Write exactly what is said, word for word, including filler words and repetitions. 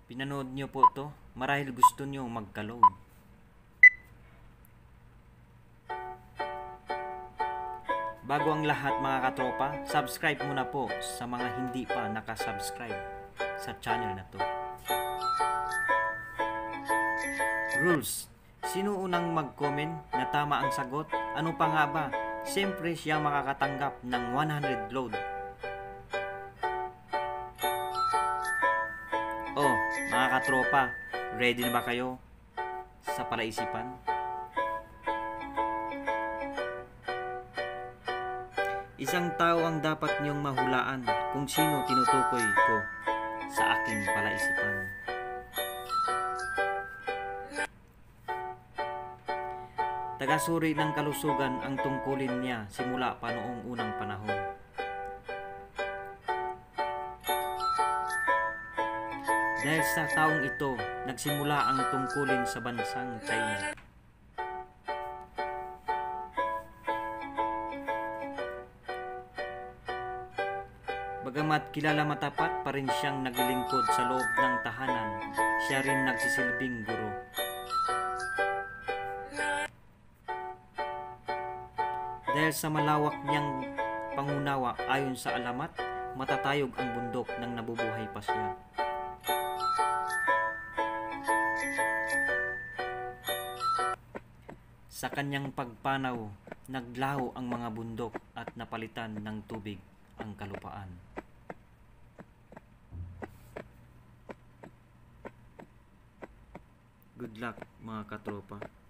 pinanood nyo po to marahil gusto nyo magka-load. Bago ang lahat mga katropa, subscribe muna po sa mga hindi pa nakasubscribe sa channel na to. Rules: sino unang mag-comment na tama ang sagot? Ano pa nga ba? Siyempre siya makakatanggap ng one hundred load. Oh, mga katropa, ready na ba kayo sa palaisipan? Isang tao ang dapat niyong mahulaan kung sino tinutukoy ko sa aking palaisipan. Tagasuri ng kalusugan ang tungkulin niya simula pa noong unang panahon. Dahil sa taong ito, nagsimula ang tungkulin sa bansang China. Bagamat kilala matapat pa rin siyang naglilingkod sa loob ng tahanan, siya rin nagsisilbing guro. Dahil sa malawak niyang pangunawa ayon sa alamat, matatayog ang bundok nang nabubuhay pa siya. Sa kanyang pagpanaw, naglaho ang mga bundok at napalitan ng tubig ang kalupaan. Good luck mga katropa.